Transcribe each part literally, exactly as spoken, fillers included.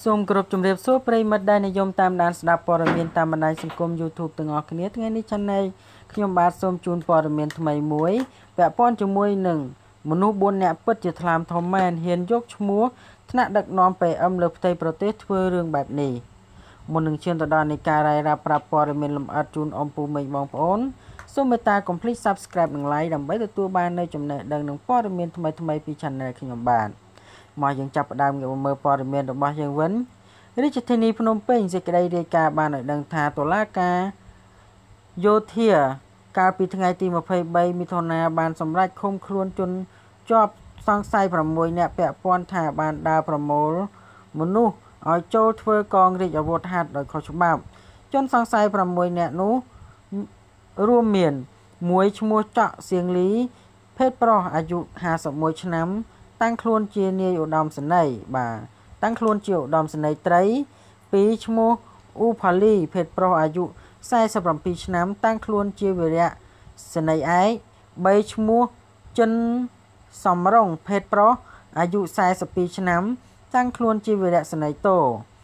សូមគោរពជំរាបសួរប្រិយមិត្តដែលនិយមតាមដានស្ដាប់ព័ត៌មានតាមបណ្ដាញសង្គម YouTube ទាំងអស់គ្នាថ្ងៃនេះ Channel ខ្ញុំបាទសូមជូនព័ត៌មានថ្មីមួយពាក់ព័ន្ធជាមួយនឹងមនុស្សបួននាក់ពិតជាថ្លាមធំមែនហ៊ានយកឈ្មោះថ្នាក់ដឹកនាំ ពី អឹម លើផ្ទៃប្រទេសធ្វើរឿងបែបនេះមុននឹងឈានទៅដល់នៃការរាយរាប់ប្រាប់ព័ត៌មានលម្អិតជូនអមពូមីងបងប្អូនសូមមេត្តាកុំភ្លេច Subscribe និង Like ដើម្បីទទួលបាននូវចំណេះដឹងនិងព័ត៌មានថ្មីៗពី Channel ខ្ញុំបាទមកយើងចាប់ផ្ដើមមើលព័ត៌មានរបស់យើងវិញរាជធានីភ្នំពេញសេចក្តីរាយការណ៍បានឲ្យដឹងថាតុលាការយោធាកាលពីថ្ងៃទីยี่สิบสามមិថុនាបានសម្រេចឃុំខ្លួនជនជាប់សង្ស័យsáuនាក់ពាក់ព័ន្ធថាបានដើរប្រមូលមនុស្សឲ្យចូលធ្វើកងរាជអាវុធហត្ថដោយខុសច្បាប់ជនសង្ស័យsáuនាក់នោះរួមមានមួយឈ្មោះច័កសៀងលីភេទប្រុសអាយុห้าสิบเอ็ดឆ្នាំតាំងខ្លួនជានាយឧត្តមសេនីយ៍បាទតាំងខ្លួនជាឧត្តមសេនីយ៍ត្រីពីរឈ្មោះអ៊ូផាលីភេទប្រុសអាយុสี่สิบเจ็ดឆ្នាំតាំងខ្លួនជាវីរៈសេនីយ៍ឯកបីឈ្មោះចិនសំរងភេទប្រុសអាយុสี่สิบสองឆ្នាំតាំងខ្លួនជាវីរៈសេនីយ៍តោ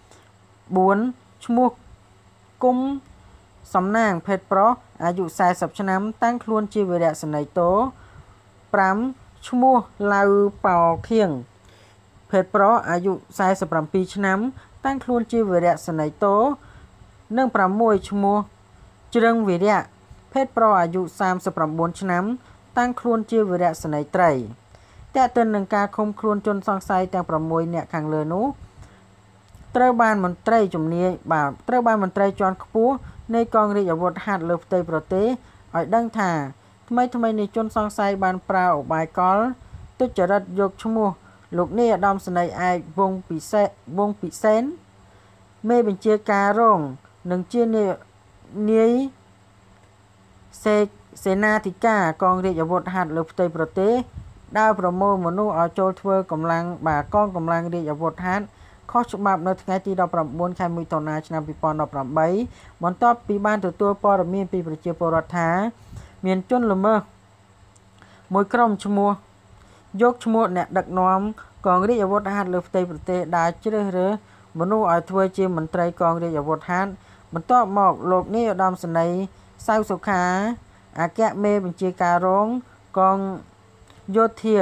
bốnឈ្មោះគុំសំណាងភេទប្រុសអាយុสี่สิบឆ្នាំតាំងខ្លួនជាវីរៈសេនីយ៍តោfiveឈ្មោះឡៅប៉ោខៀងភេទប្រុសអាយុสี่สิบเจ็ดឆ្នាំតាំងខ្លួនជាវីរៈសេនីយ៍តោនិងsixឈ្មោះជ្រឹងវីរៈភេទប្រុសអាយុสามสิบเก้าឆ្នាំតាំងខ្លួនជាវីរៈសេនីយ៍ត្រីតេតិននឹងការឃុំខ្លួនជនសង្ស័យទាំងsixនាក់ខាងលើនោះត្រូវបានមន្ត្រីជំនាញបាទត្រូវបានមន្ត្រីជាន់ខ្ពស់នៃកងរាជអាវុធហត្ថលើផ្ទៃប្រទេសឲ្យដឹងថាថ្មីថ្មីនេះជនសង្ស័យបានប្រើឧបាយកលទុច្ចរិតយកឈ្មោះលោកនាយឧត្តមសេនីយ៍ឯកវងពិសេសវងពិសេនមេបញ្ជាការរងនិងជានាយនាយសេសេនាធិការកងរាជអាវុធហត្ថលើផ្ទៃប្រទេសដើរប្រមូលមនុស្សឲ្យចូលធ្វើកម្លាំងបាទកងកម្លាំងរាជអាវុធហត្ថខុសច្បាប់នៅថ្ងៃទីnineteenខែមិថុនាឆ្នាំtwo thousand eighteenបន្ទាប់ពីបានទទួលព័ត៌មានពីប្រជាពលរដ្ឋថាមានជនល្មើសមួយក្រុមឈ្មោះយកឈ្មោះអ្នកដឹកនាំកងរាជអាវុធហត្ថលើផ្ទៃប្រទេសដែលជ្រើសរើសមនុស្សឲ្យធ្វើជាមន្ត្រីកងរាជអាវុធហត្ថបន្ទាប់មកលោកនាយឧត្តមសេនីយ៍សៅសុខាអគ្គមេបញ្ជាការរងកងយោធា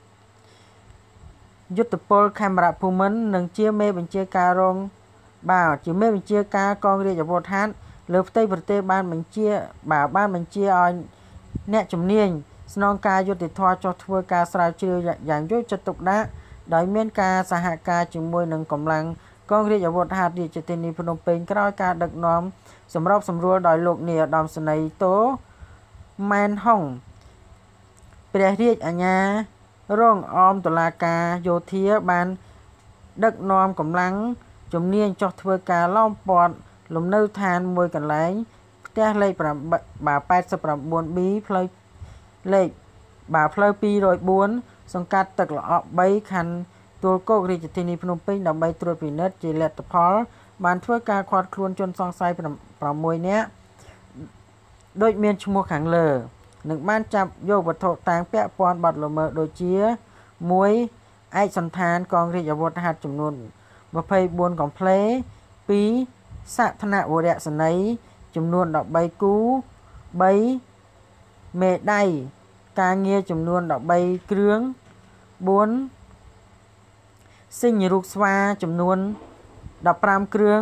យុទ្ធពលខេមរៈភូមិន្ទនិងជាមេបញ្ជាការរងបាទជាមេបញ្ជាការកងរាជអាវុធហត្ថលើផ្ទៃប្រទេសបានបញ្ជាបាទបានបញ្ជាឲ្យអ្នកជំនាញស្នងការយុតិធធចុះធ្វើការស្រាវជ្រាវយ៉ាងយកចិត្តទុកដាក់ដោយមានការសហការជាមួយនឹងកម្លាំងកងរាជអាវុធហត្ថរាជធានីភ្នំពេញក្រោយការដឹកនាំសម្របសម្រួលដោយលោកនាយឧត្តមសេនីយ៍តូម៉ែនហុងព្រះរាជអាជ្ញារងអមតុលាការយោធាបានដឹកនាំកម្លាំងជំនាញចុះធ្វើការឡោមព័ទ្ធលំនៅឋានមួយកន្លែងផ្ទះលេខeighty-nine B ផ្លូវលេខបាទផ្លូវtwo oh fourសង្កាត់ទឹកល្អក់threeខណ្ឌទួលគោករាជធានីភ្នំពេញដើម្បីត្រួតពិនិត្យជាលទ្ធផលបានធ្វើការឃាត់ខ្លួនជនសង្ស័យsixនាក់ដោយមានឈ្មោះខាងលើនិងបានចាប់យកវត្ថុតាងពាក់ព័ន្ធបទល្មើសដូចជាoneឯកសណ្ឋានកងរាជអាវុធហត្ថចំនួនtwenty-fourកំភ្លេtwoសក្នវរសេនីយ៍ចំនួនthirteenគូthreeមេដៃការងារចំនួនthirteenគ្រឿងfourសិញរូបស្វាចំនួនfifteenគ្រឿង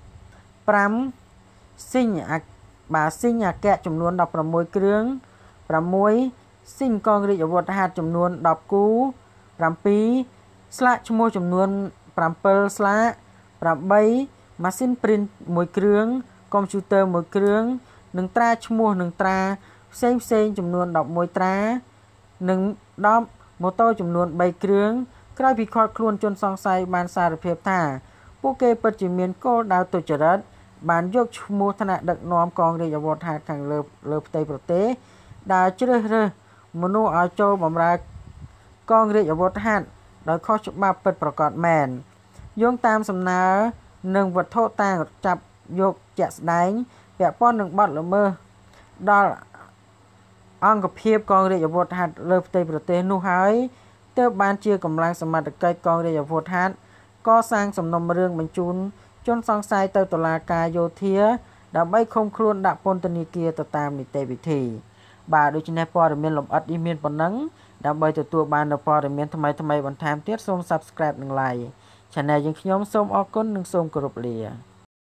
fiveសិញអបាទសិញអគ្គចំនួនsixteenគ្រឿងsixសិញកងរាជអាវុធហត្ថចំនួនtenគូsevenស្លាកឈ្មោះចំនួនsevenស្លាកeightម៉ាស៊ីនព្រីនoneគ្រឿងកុំព្យូទ័រoneគ្រឿងនិងត្រាឈ្មោះនិងត្រាផ្សេងផ្សេងចំនួនelevenត្រានិងtenម៉ូតូចំនួនthreeគ្រឿងក្រោយពីឃាត់ខ្លួនជនសង្ស័យបានសារភាពថាពួកគេពិតជាមានគោលដៅទុច្ចរិតបានយកឈ្មោះថ្នាក់ដឹកនាំកងរាជអាវុធហត្ថខាងលើលើផ្ទៃប្រទេសដែលជ្រើសរើសមនុស្សឲ្យចូលបម្រើកងរាជអាវុធហត្ថដោយខុសច្បាប់ពិតប្រាកដមែនយោងតាមសំណើនិងវត្ថុតាងចាប់យកជាក់ស្ដែងពាក់ព័ន្ធនឹងបទល្មើសដល់អង្គភាពកងរាជអាវុធហត្ថលើផ្ទៃប្រទេសនោះហើយទើបបានជាកម្លាំងសមត្ថកិច្ចកងរាជអាវុធហត្ថកសាងសំណុំរឿងបញ្ជូនជនសង្ស័យទៅតុលាការយោធាដើម្បីឃុំខ្លួនដាក់ពន្ធនាគារទៅតាមនីតិវិធីបាទដូច្នេះព័ត៌មានលម្អិតនេះមានប៉ុណ្ណឹងដើម្បីទទួលបាននូវព័ត៌មានថ្មីៗបន្ថែមទៀតសូម Subscribe និង Like Channel យើងខ្ញុំសូមអរគុណនិងសូមគោរពលា